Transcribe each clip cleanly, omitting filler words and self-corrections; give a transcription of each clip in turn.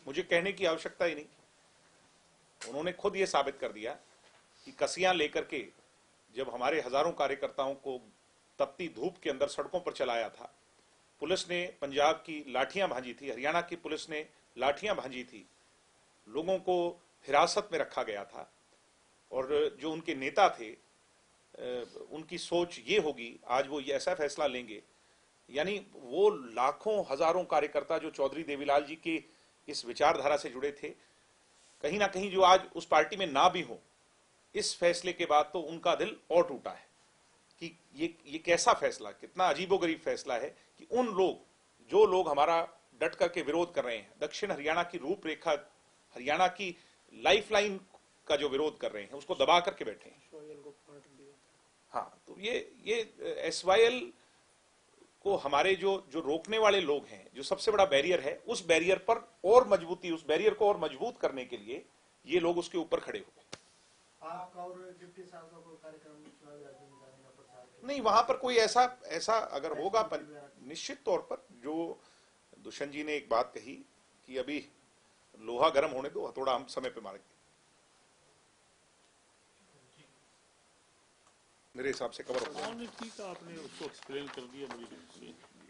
मुझे कहने की आवश्यकता ही नहीं, उन्होंने खुद ये साबित कर दिया कि कसियां लेकर के जब हमारे हजारों कार्यकर्ताओं को तपती धूप के अंदर सड़कों पर चलाया था, पुलिस ने पंजाब की लाठियां भांजी थी, हरियाणा की पुलिस ने लाठियां भांजी थी, लोगों को हिरासत में रखा गया था, और जो उनके नेता थे उनकी सोच ये होगी, आज वो ये ऐसा फैसला लेंगे, यानी वो लाखों हजारों कार्यकर्ता जो चौधरी देवीलाल जी की इस विचारधारा से जुड़े थे, कहीं ना कहीं जो आज उस पार्टी में ना भी हो, इस फैसले के बाद तो उनका दिल और टूटा है कि ये कैसा फैसला, कितना अजीबोगरीब फैसला है कि उन लोग, जो लोग हमारा डट करके विरोध कर रहे हैं, दक्षिण हरियाणा की रूपरेखा, हरियाणा की लाइफलाइन का जो विरोध कर रहे हैं, उसको दबा करके बैठे हैं। हाँ, तो ये एसवाईएल को हमारे जो जो रोकने वाले लोग हैं, जो सबसे बड़ा बैरियर है, उस बैरियर पर और मजबूती, उस बैरियर को और मजबूत करने के लिए ये लोग उसके ऊपर खड़े हुए। आपका और डिप्टी साहब का कोई कार्यक्रम प्रचार नहीं, वहां पर कोई ऐसा अगर होगा, निश्चित तौर पर जो दुष्यंत जी ने एक बात कही कि अभी लोहा गर्म होने दो, हथौड़ा हम समय पे मारेंगे, मेरे हिसाब से कवर हो गया। ठीक है, आपने उसको एक्सप्लेन कर दिया मुझे।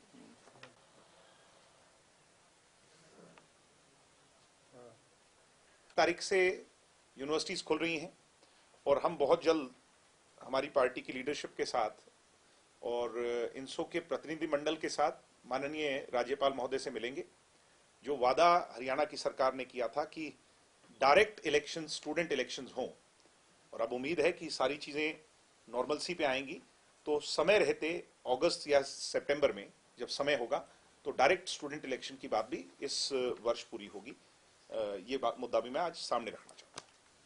तारीख से यूनिवर्सिटीज खुल रही हैं और हम बहुत जल्द हमारी पार्टी की लीडरशिप के साथ और इनसो के प्रतिनिधि मंडल के साथ माननीय राज्यपाल महोदय से मिलेंगे। जो वादा हरियाणा की सरकार ने किया था कि डायरेक्ट इलेक्शन, स्टूडेंट इलेक्शंस हों, और अब उम्मीद है कि सारी चीजें नॉर्मलसी पे आएंगी, तो समय रहते अगस्त या सितंबर में जब समय होगा तो डायरेक्ट स्टूडेंट इलेक्शन की बात भी इस वर्ष पूरी होगी। ये मुद्दा भी मैं आज सामने रखना चाहता हूं।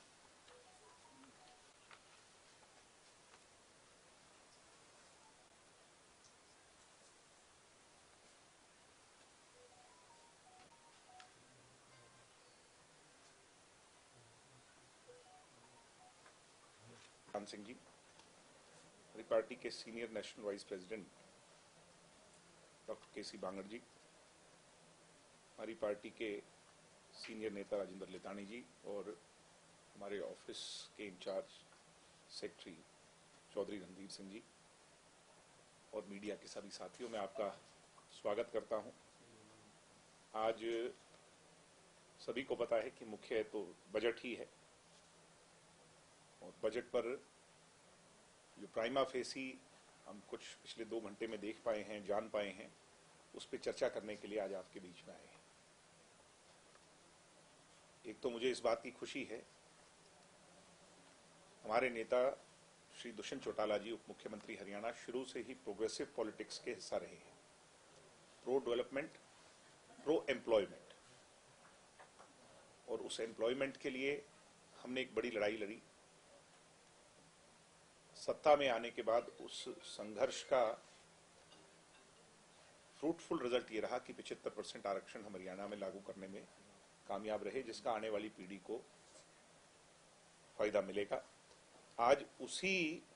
सिंह जी, हमारी पार्टी के senior national vice president doctor K C Bangar ji, हमारी पार्टी के सीनियर नेता राजेंद्र लेतानी जी, और हमारे ऑफिस के इंचार्ज सेक्रेटरी चौधरी रणधीर सिंह जी, और मीडिया के सभी साथियों, मैं आपका स्वागत करता हूं। आज सभी को पता है कि मुख्य तो बजट ही है, और बजट पर जो प्राइमा फेसी हम कुछ पिछले 2 घंटे में देख पाए हैं, जान पाए हैं, उस पर चर्चा करने के लिए आज आपके बीच में आए हैं। एक तो मुझे इस बात की खुशी है, हमारे नेता श्री दुष्यंत चौटाला जी, उप मुख्यमंत्री हरियाणा, शुरू से ही प्रोग्रेसिव पॉलिटिक्स के हिस्सा रहे हैं, प्रो डेवलपमेंट, प्रो एम्प्लॉयमेंट, और उस एम्प्लॉयमेंट के लिए हमने एक बड़ी लड़ाई लड़ी। सत्ता में आने के बाद उस संघर्ष का फ्रूटफुल रिजल्ट ये रहा कि 75% आरक्षण हम हरियाणा में लागू करने में कामयाब रहे, जिसका आने वाली पीढ़ी को फायदा मिलेगा। आज उसी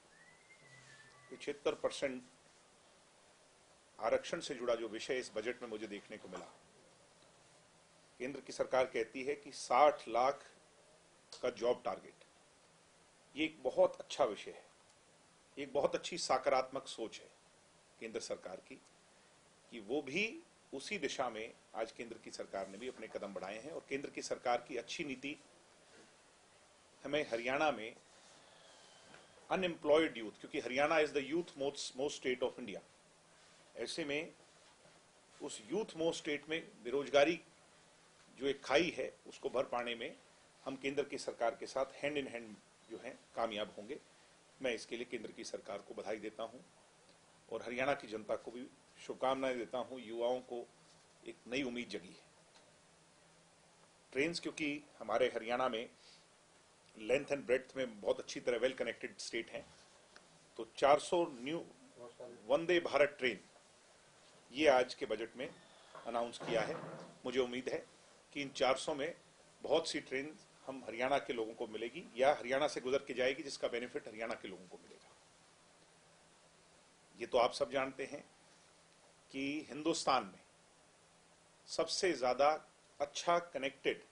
75% आरक्षण से जुड़ा जो विषय इस बजट में मुझे देखने को मिला, केंद्र की सरकार कहती है कि 60 लाख का जॉब टारगेट, ये एक बहुत अच्छा विषय है, एक बहुत अच्छी सकारात्मक सोच है केंद्र सरकार की, कि वो भी उसी दिशा में आज केंद्र की सरकार ने भी अपने कदम बढ़ाए हैं। और केंद्र की सरकार की अच्छी नीति हमें हरियाणा में अनएम्प्लॉयड यूथ, क्योंकि Haryana is the youth most state of India, ऐसे में उस यूथ मोस्ट स्टेट में बेरोजगारी जो एक खाई है उसको भर पाने में हम केंद्र की सरकार के साथ हैंड इन हैंड जो है कामयाब होंगे। मैं इसके लिए केंद्र की सरकार को बधाई देता हूं और हरियाणा की जनता को भी शुभकामनाएं देता हूं। युवाओं को एक नई उम्मीद जगी है। ट्रेन्स, क्योंकि हमारे हरियाणा में लेंथ एंड ब्रेड्थ में बहुत अच्छी तरह वेल कनेक्टेड स्टेट हैं, तो 400 न्यू वंदे भारत ट्रेन ये आज के बजट में अनाउंस किया है। मुझे उम्मीद है कि इन 400 में बहुत सी ट्रेन हम हरियाणा के लोगों को मिलेगी या हरियाणा से गुजर के जाएगी, जिसका बेनिफिट हरियाणा के लोगों को मिलेगा। ये तो आप सब जानते हैं कि हिंदुस्तान में सबसे ज्यादा अच्छा कनेक्टेड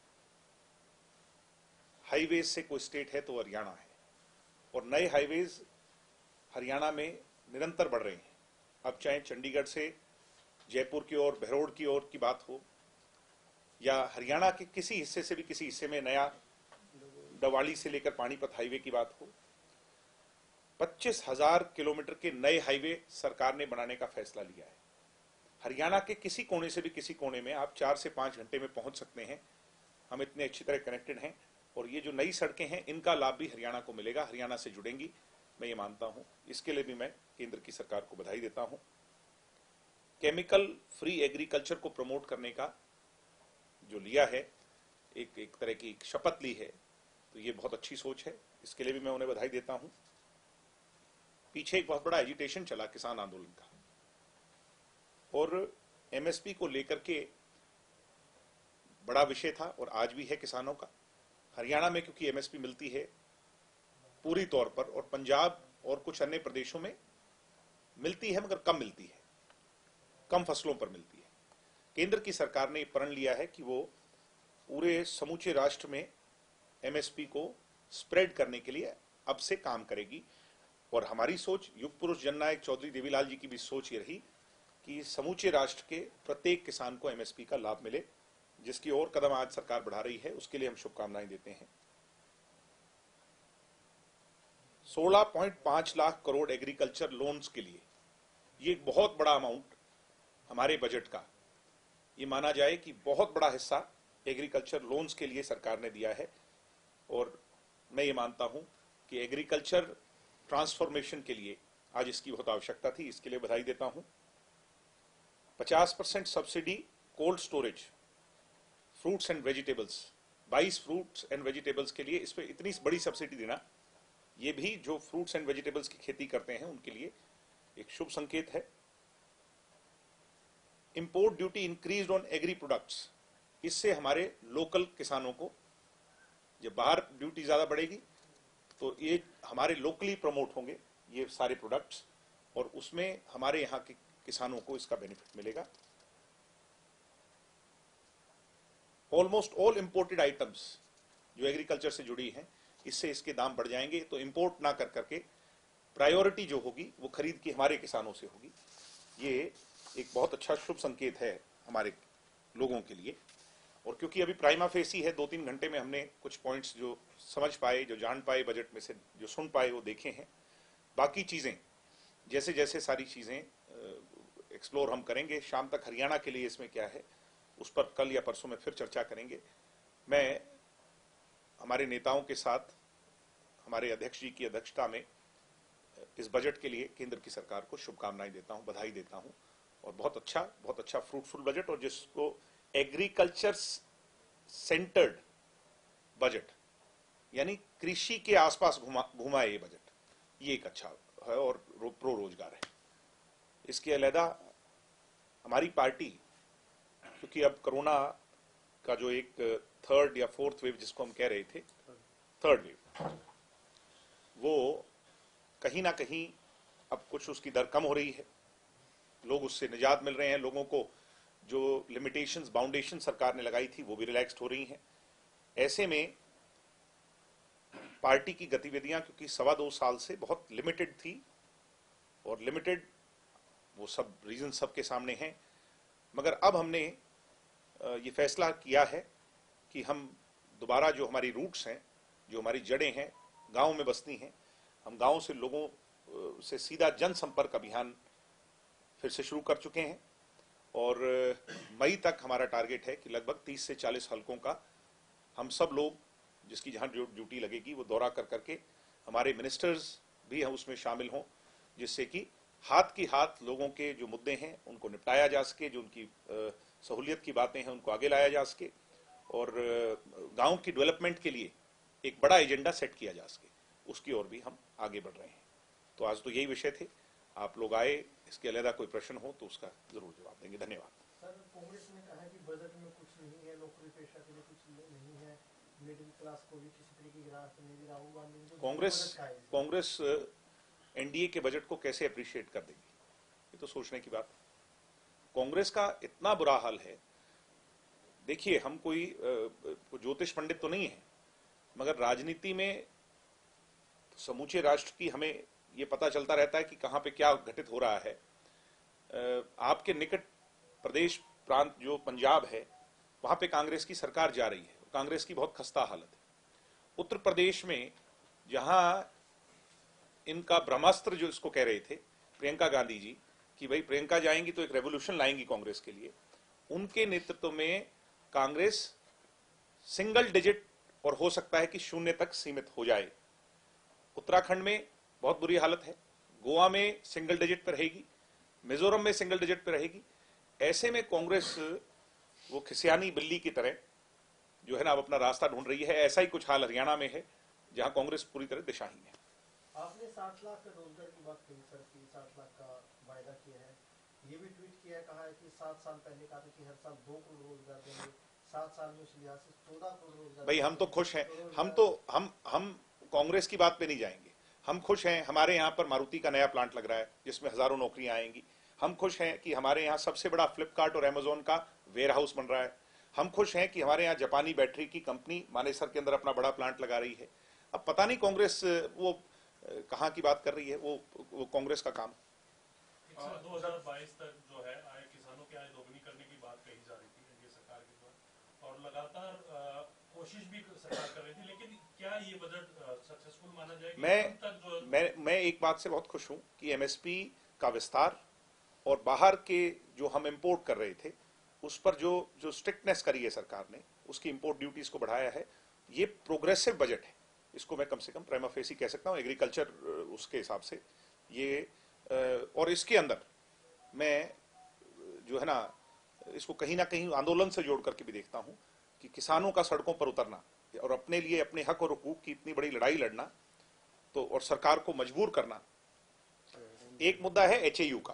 हाईवेज से कोई स्टेट है तो हरियाणा है, और नए हाईवेज हरियाणा में निरंतर बढ़ रहे हैं। अब चाहे चंडीगढ़ से जयपुर की ओर, बहरोड़ की ओर की बात हो, या हरियाणा के किसी हिस्से से भी किसी हिस्से में नया डवाली से लेकर पानीपत हाईवे की बात हो, 25,000 किलोमीटर के नए हाईवे सरकार ने बनाने का फैसला लिया है। हरियाणा के किसी कोने से भी किसी कोने में आप 4 से 5 घंटे में पहुंच सकते हैं। हम इतने अच्छी तरह कनेक्टेड हैं, और ये जो नई सड़कें हैं इनका लाभ भी हरियाणा को मिलेगा, हरियाणा से जुड़ेंगी, मैं ये मानता हूं। इसके लिए भी मैं केंद्र की सरकार को बधाई देता हूं। केमिकल फ्री एग्रीकल्चर को प्रमोट करने का जो लिया है, एक तरह की शपथ ली है, तो ये बहुत अच्छी सोच है, इसके लिए भी मैं उन्हें बधाई देता हूं। पीछे एक बहुत बड़ा एजिटेशन चला किसान आंदोलन का, और एमएसपी को लेकर के बड़ा विषय था, और आज भी है किसानों का। हरियाणा में क्योंकि एमएसपी मिलती है पूरी तौर पर, और पंजाब और कुछ अन्य प्रदेशों में मिलती है मगर कम मिलती है, कम फसलों पर मिलती है। केंद्र की सरकार ने प्रण लिया है कि वो पूरे समूचे राष्ट्र में एमएसपी को स्प्रेड करने के लिए अब से काम करेगी। और हमारी सोच, युग पुरुष जननायक चौधरी देवीलाल जी की भी सोच ये रही कि समूचे राष्ट्र के प्रत्येक किसान को एमएसपी का लाभ मिले, जिसकी और कदम आज सरकार बढ़ा रही है, उसके लिए हम शुभकामनाएं देते हैं। 16.5 लाख करोड़ एग्रीकल्चर लोन्स के लिए, ये एक बहुत बड़ा अमाउंट हमारे बजट का, ये माना जाए कि बहुत बड़ा हिस्सा एग्रीकल्चर लोन्स के लिए सरकार ने दिया है। और मैं ये मानता हूं कि एग्रीकल्चर ट्रांसफॉर्मेशन के लिए आज इसकी बहुत आवश्यकता थी, इसके लिए बधाई देता हूं। 50% subsidy cold storage fruits and vegetables, 22 fruits and vegetables के लिए इस पर इतनी बड़ी सब्सिडी देना, ये भी जो फ्रूट्स एंड वेजिटेबल्स की खेती करते हैं उनके लिए एक शुभ संकेत है। Import duty increased on agri products, इससे हमारे लोकल किसानों को, जब बाहर ड्यूटी ज्यादा बढ़ेगी तो ये हमारे लोकली प्रमोट होंगे ये सारे प्रोडक्ट्स, और उसमें हमारे यहाँ के किसानों को इसका बेनिफिट मिलेगा। ऑलमोस्ट ऑल इंपोर्टेड आइटम्स जो एग्रीकल्चर से जुड़ी हैं, इससे इसके दाम बढ़ जाएंगे, तो इंपोर्ट ना कर करके प्रायोरिटी जो होगी वो खरीद की हमारे किसानों से होगी। ये एक बहुत अच्छा शुभ संकेत है हमारे लोगों के लिए। और क्योंकि अभी प्राइमा फेसी है, 2-3 घंटे में हमने कुछ पॉइंट्स जो समझ पाए, जो जान पाए, बजट में से जो सुन पाए वो देखे हैं। बाकी चीजें जैसे जैसे सारी चीजें एक्सप्लोर हम करेंगे। शाम तक हरियाणा के लिए इसमें क्या है उस पर कल या परसों में फिर चर्चा करेंगे। मैं हमारे नेताओं के साथ हमारे अध्यक्ष जी की अध्यक्षता में इस बजट के लिए केंद्र की सरकार को शुभकामनाएं देता हूं, बधाई देता हूं। और बहुत अच्छा फ्रूटफुल बजट, और जिसको एग्रीकल्चर सेंटर्ड बजट, यानी कृषि के आसपास घुमाए ये बजट, ये एक अच्छा है और प्रो रोजगार है। इसके अलहदा हमारी पार्टी, क्योंकि अब कोरोना का जो एक थर्ड या फोर्थ वेव जिसको हम कह रहे थे, थर्ड वेव, वो कहीं ना कहीं अब कुछ उसकी दर कम हो रही है, लोग उससे निजात मिल रहे हैं, लोगों को जो लिमिटेशंस, बाउंडेशन सरकार ने लगाई थी वो भी रिलैक्स्ड हो रही हैं। ऐसे में पार्टी की गतिविधियां, क्योंकि 2.25 साल से बहुत लिमिटेड थी, और लिमिटेड वो सब रीजन सबके सामने हैं, मगर अब हमने ये फैसला किया है कि हम दोबारा जो हमारी रूट्स हैं, जो हमारी जड़ें हैं, गांव में बसती हैं, हम गांव से लोगों से सीधा जनसंपर्क अभियान फिर से शुरू कर चुके हैं। और मई तक हमारा टारगेट है कि लगभग 30 से 40 हलकों का हम सब लोग, जिसकी जहां ड्यूटी लगेगी, वो दौरा कर करके, हमारे मिनिस्टर्स भी हम उसमें शामिल हों, जिससे कि हाथ की हाथ लोगों के जो मुद्दे हैं उनको निपटाया जा सके, जो उनकी सहूलियत की बातें हैं उनको आगे लाया जा सके, और गांव की डेवलपमेंट के लिए एक बड़ा एजेंडा सेट किया जा सके, उसकी ओर भी हम आगे बढ़ रहे हैं। तो आज तो यही विषय थे, आप लोग आए, इसके अलग कोई प्रश्न हो तो उसका जरूर जवाब देंगे। धन्यवाद। सर, कांग्रेस ने कहा कि बजट में कुछ नहीं है, नौकरी पेशा के लिए कुछ नहीं है, मिडिल क्लास को भी किसी तरीके की राहत नहीं दी। राहुल गांधी कांग्रेस एनडीए के बजट को कैसे अप्रिशिएट कर देगी, ये तो सोचने की बात है। कांग्रेस का इतना बुरा हाल है, देखिए, हम कोई ज्योतिष पंडित तो नहीं है, मगर राजनीति में समूचे राष्ट्र की हमें ये पता चलता रहता है कि कहां पे क्या घटित हो रहा है। आपके निकट प्रदेश प्रांत जो पंजाब है, वहां पे कांग्रेस की सरकार जा रही है, कांग्रेस की बहुत खस्ता हालत है। उत्तर प्रदेश में जहां इनका ब्रह्मास्त्र जो इसको कह रहे थे प्रियंका गांधी जी कि भाई प्रियंका जाएंगी तो एक रेवोल्यूशन लाएंगी कांग्रेस के लिए, उनके नेतृत्व में कांग्रेस सिंगल डिजिट और हो सकता है कि 0 तक सीमित हो जाए। उत्तराखंड में बहुत बुरी हालत है, गोवा में सिंगल डिजिट पर रहेगी, मिजोरम में सिंगल डिजिट पर रहेगी। ऐसे में कांग्रेस वो खिसियानी बिल्ली की तरह जो है ना अब अपना रास्ता ढूंढ रही है। ऐसा ही कुछ हाल हरियाणा में है जहां कांग्रेस पूरी तरह दिशाहीन है। आपने 60 लाख का रोजगार की बात कही सर की 60 लाख का वायदा किया है, ये भी ट्वीट किया है, कहा है कि 7 साल पहले कहा था कि हर साल 2 करोड़ रोजगार देंगे, 7 साल में उस लिहाज से 14 करोड़ रोजगार। भाई हम तो खुश हैं, हम कांग्रेस की बात पे नहीं जाएंगे। हम खुश हैं, हमारे यहाँ पर मारुति का नया प्लांट लग रहा है जिसमें हजारों नौकरियां आएंगी। हम खुश हैं कि हमारे यहाँ सबसे बड़ा फ्लिपकार्ट और अमेजोन का वेयर हाउस बन रहा है। हम खुश हैं कि हमारे यहाँ जापानी बैटरी की कंपनी मानेसर के अंदर अपना बड़ा प्लांट लगा रही है। अब पता नहीं कांग्रेस वो कहाँ की बात कर रही है, वो कांग्रेस का काम। 2022 तक जो है आय किसानों की आय दोगुनी करने की बात कही जा रही थी एनडीए सरकार के द्वारा, और लगातार कोशिश भी सरकार कर रही थी, लेकिन क्या ये बजट सक्सेसफुल माना जाएगा? मैं एक बात से बहुत खुश हूं कि एमएसपी का विस्तार और बाहर के जो हम इंपोर्ट कर रहे थे उस पर जो स्ट्रिक्टनेस करी है सरकार ने, उसकी इंपोर्ट ड्यूटीज को बढ़ाया है। ये प्रोग्रेसिव बजट है, इसको मैं कम से कम प्राइमा फेसी कह सकता हूं एग्रीकल्चर उसके हिसाब से ये। और इसके अंदर मैं जो है ना इसको कहीं ना कहीं आंदोलन से जोड़ करके भी देखता हूं कि किसानों का सड़कों पर उतरना और अपने लिए अपने हक और हुकूक की इतनी बड़ी लड़ाई लड़ना तो और सरकार को मजबूर करना। एक मुद्दा है एचएयू का,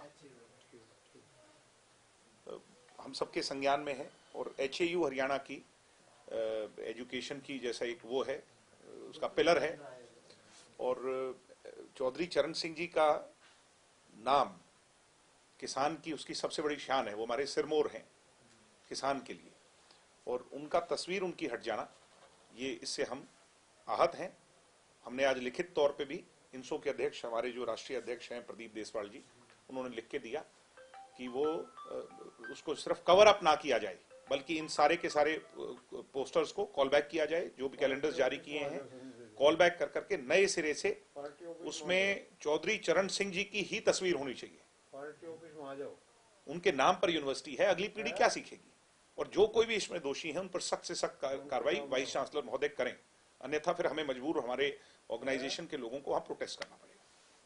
हम सबके संज्ञान में है, और एचएयू हरियाणा की एजुकेशन की जैसा एक वो है, उसका पिलर है। और चौधरी चरण सिंह जी का नाम किसान की उसकी सबसे बड़ी शान है, वो हमारे सिरमौर हैं किसान के लिए, और उनका तस्वीर उनकी हट जाना, ये इससे हम आहत हैं। हमने आज लिखित तौर पे भी इंसो के अध्यक्ष हमारे जो राष्ट्रीय अध्यक्ष हैं प्रदीप देसवाल जी, उन्होंने लिख के दिया कि वो उसको सिर्फ कवर अप ना किया जाए बल्कि इन सारे के सारे पोस्टर्स को कॉल बैक किया जाए, जो भी कैलेंडर्स जारी किए हैं कॉल बैक कर करके नए सिरे से उसमें चौधरी चरण सिंह जी की ही तस्वीर होनी चाहिए। पार्टी ऑफिस में आ जाओ, उनके नाम पर यूनिवर्सिटी है, अगली पीढ़ी क्या सीखेगी? और जो कोई भी इसमें दोषी है उन पर सख्त से सख्त कार्रवाई वाइस चांसलर महोदय करें, अन्यथा फिर हमें मजबूर हमारे ऑर्गेनाइजेशन के लोगों को वहां प्रोटेस्ट करना पड़ेगा।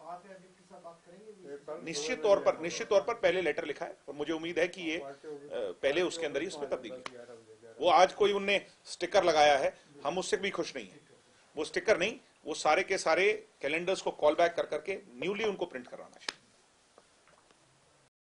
निश्चित तौर पर पहले लेटर लिखा है और मुझे उम्मीद है कि ये पहले उसके अंदर ही उसमें तब्दीली। वो आज कोई उनने स्टिकर लगाया है, हम उससे भी खुश नहीं है। वो स्टिकर नहीं, वो सारे के सारे कैलेंडर्स को कॉल बैक कर करके न्यूली उनको प्रिंट करवाना चाहिए।